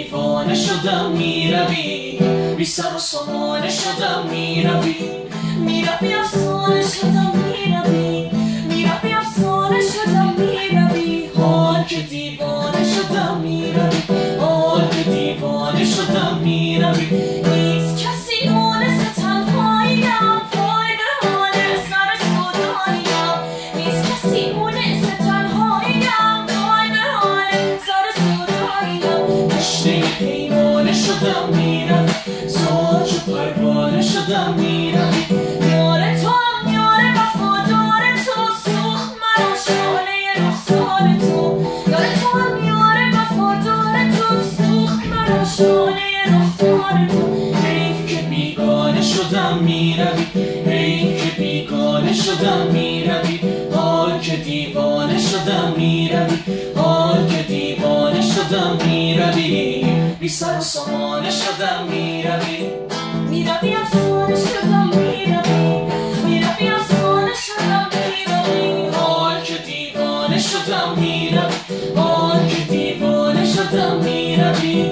دیوانه شدم میروی بی سر و سامانه شدم میروی میروی افسانه شدم میروی میروی افسانه شدم میروی حال که دیوانه شدم میروی حال که دیوانه شدم میروی نیست کسی مونس تنهاییم وای به حال سر سوداییم نیست کسی مونس تنهاییم وای به حال سر سوداییم تشنه پیمانه شدم میروی زاج و پروانه شدم میروی یار تو هم یار وفادار تو سوخت مرا شعله رخسار تو یار تو هم یار وفادار تو سوخت مرا شعله رخسار تو حیف که بیگانه شدم میروی حیف که بیگانه شدم میروی حال که دیوانه شدم میروی حال که دیوانه شدم میروی بی سر و سامانه شدم میروی میروی افسانه شدم میروی میروی افسانه شدم میروی حال که دیوانه شدم میروی حال که دیوانه شدم میروی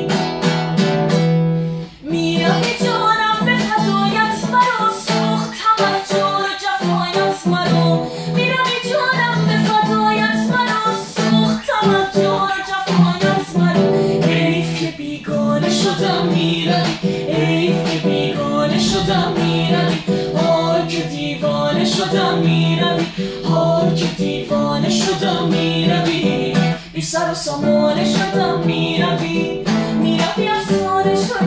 میروی جانم به فدایت مرا سوختم از جور و جفایت مرا میروی جانم به فدایت مرا سوختم از جور و جفایت مرا حیف که بیگانه شدم میروی حیف که بیگانه شدم میروی حال که دیوانه شدم میروی حال که دیوانه شدم میروی بی سر و سامانه شدم میروی میروی افسانه شدم